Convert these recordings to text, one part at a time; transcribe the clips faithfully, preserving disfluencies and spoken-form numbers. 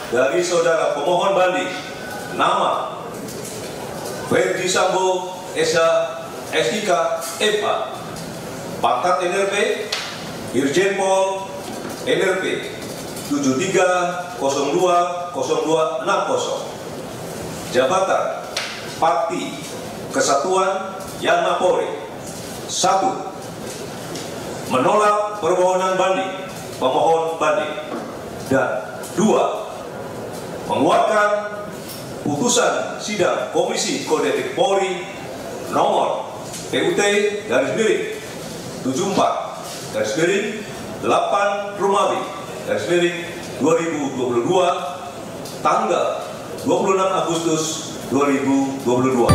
dari saudara pemohon banding nama Verdi Sambo S I K M H, pangkat N R P Irjen Pol N R P tujuh tiga nol dua nol dua enam nol, jabatan Pakti Kesatuan Yana Polri. Satu, menolak permohonan banding pemohon banding, dan dua, menguatkan putusan sidang Komisi Kode Etik Polri nomor P U T garis miring tujuh puluh empat garis miring delapan Romawi garis miring dua ribu dua puluh dua tanggal dua puluh enam Agustus dua ribu dua puluh dua.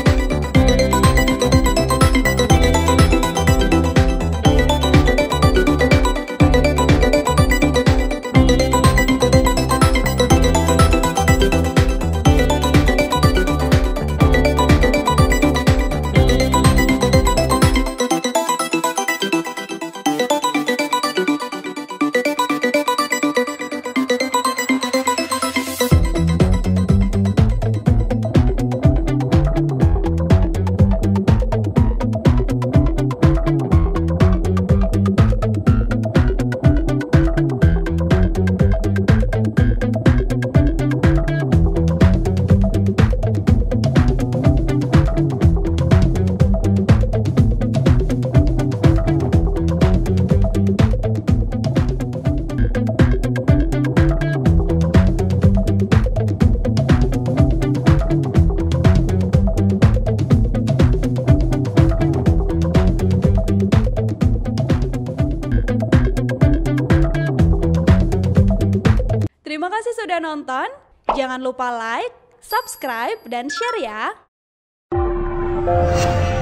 Terima kasih sudah nonton. Jangan lupa like, subscribe, dan share ya.